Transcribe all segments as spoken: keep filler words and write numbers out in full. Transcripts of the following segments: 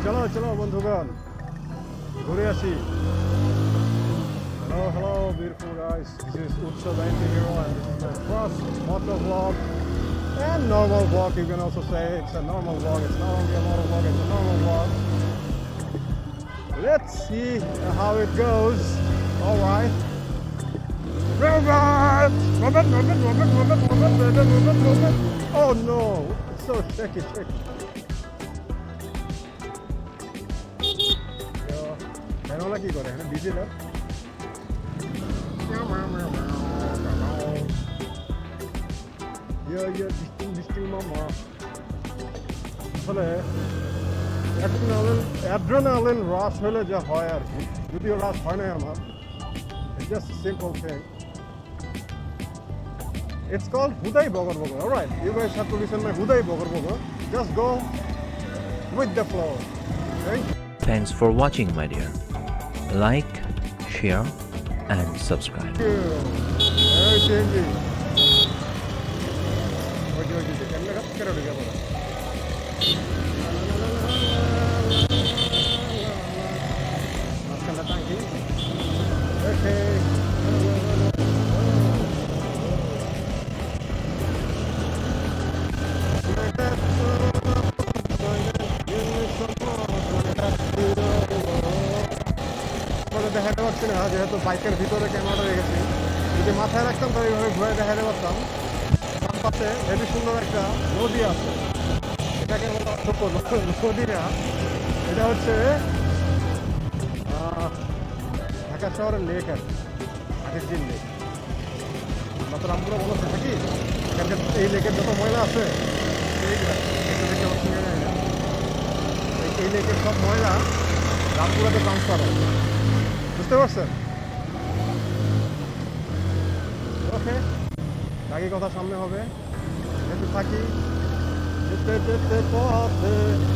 চলো চলো বন্ধুগণ ঘুরে আসি hello hello beautiful guys, this is UtshaTheAntiHero and this is my first motovlog and normal vlog. You can also say it's a normal vlog. It's not only a motovlog, it's a normal vlog. Let's see how it goes. All right. Oh no, it's so shaky, shaky. Canola ki kore, hai busy na. Yeah, yeah, disting, disting, mama. Chale, adrenaline, adrenaline rush hole ja hoy ar ki. Jodi rush hoy na amar. It's just a simple thing. It's called Hudai Bogar Bogar. All right, you guys have to listen to my Hudai Bogar Bogar. Just go with the flow. Okay? Thanks for watching, my dear. Like, share, and subscribe. Very changing. Wait, wait, wait. Can I get it together? Okay. দেখাতে পারছি না যেহেতু বাইকের ভিতরে ক্যামেরাটা রেখেছি যদি মাথায় রাখতাম তো এইভাবে ঘুরে দেখাতে পারতাম তার পাশে হেবি সুন্দর একটা নদী আছে এটাকে বলা নদী না এটা হচ্ছে ঢাকা শহরের লেক আর আগের দিন লেক আমরা তো রামপুরা বলতে থাকি এখানকার এই লেকের যত ময়লা আছে এই লেকের সব ময়লা রামপুরাতে ট্রান্সফার হয় বুঝতে পারছেন ওকে বাকি কথা সামনে হবে যেতে থাকি যেতে যেতে পথে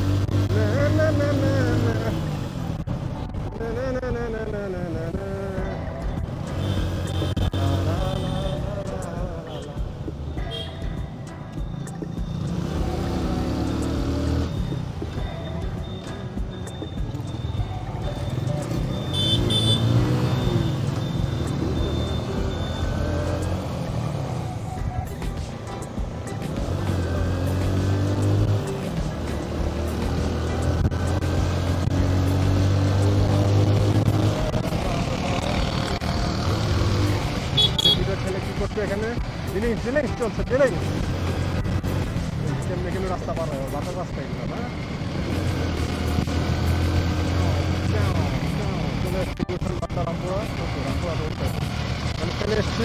এখানে দিলিং দিলিং চলছে দিলিং কেমনে কেমনে রাস্তা পার হয় বাটার রাস্তা এগুলো না চলে এসছি বাটা রামপুরা রামপুরা রোড আমি চলে এসছি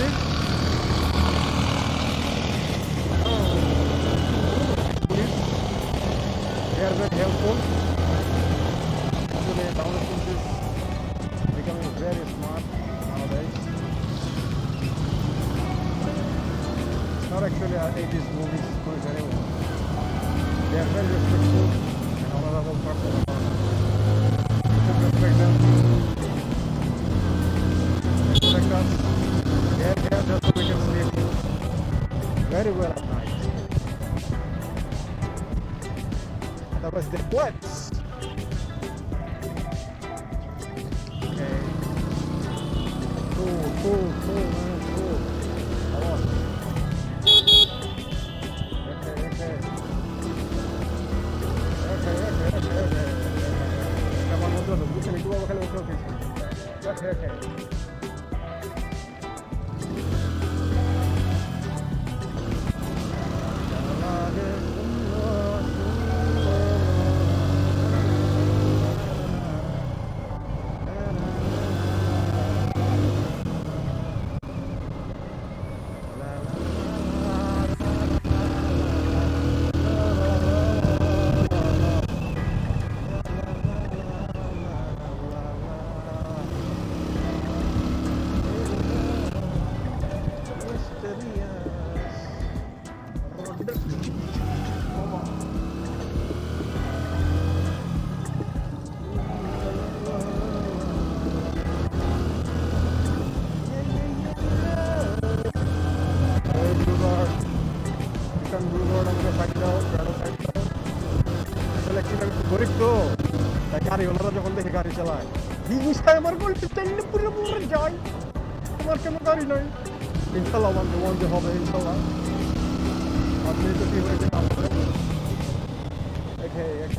police they are very helpful actually adolescents is becoming very smart nowadays. Not actually our eighties movies movies anymore. They are very respectful and honorable person. You should respect them. They protect us. They are here just so we can sleep very well at night. Otherwise they wet. Okay. Cool, cool, cool, man, cool. Come on. Okay, okay. Boulevard আমাকে side দাও, side দাও। আসলে একটু গরিব তো তাই গাড়ি ওনারা যখন দেখে গাড়ি চালায় হিংসায় আমার গল্পে চাইলে পুরো পুরো যায়, তোমার কেন গাড়ি নয়? ইনশাল্লাহ ওয়ান ডে ওয়ান ডে হবে ইনশাল্লাহ। আপনি তো কি হয়েছে কাজ করে একে একে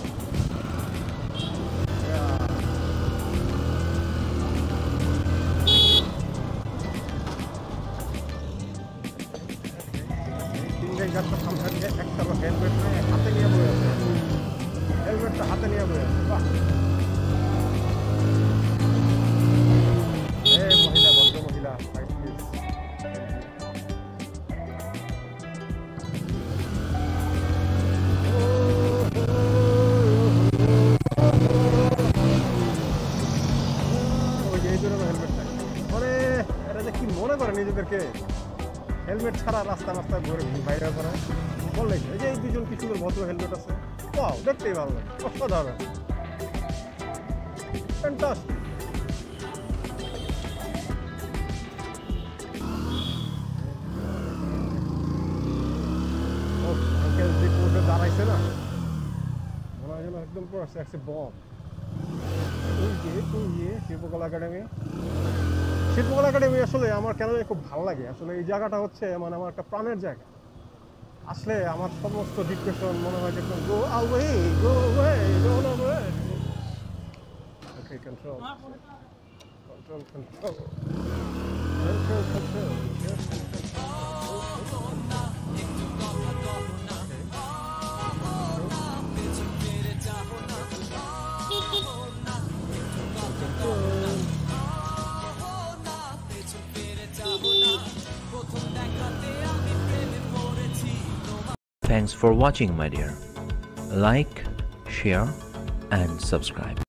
গাছটা সামনে দিয়ে একটা হেলমেট হাতে নিয়ে বয়ে আছে, হেলমেটটা হাতে নিয়ে বয়ে আছে। বাহ, এই মহিলা, ভদ্র মহিলা, ওই যে এই জন্য হেলমেটটা মানে এরা যে কি মনে করে নিজেদেরকে হেলমেট ছাড়া রাস্তা রাস্তায় ঘুরে বাইরে করে বললে এই যে এই দুজন কি সুন্দর ভদ্র হেলমেট আছে, ওয়াও দেখতেই ভালো লাগে, অসাধারণ, ফ্যান্টাস্টিক। দাঁড়াইছে না মনে হয় যেন একদম পুরো একটা বম। ওই যে ওই যে শিল্পকলা একাডেমি, শিল্পকলা একাডেমি আসলে আমার কেন খুব ভালো লাগে। আসলে এই জায়গাটা হচ্ছে মানে আমার একটা প্রাণের জায়গা। আসলে আমার সমস্ত ডিপ্রেশন মনে হয় যে go away go away go away. Okay, control control control control control. Thanks for watching, my dear. Like, share, and subscribe.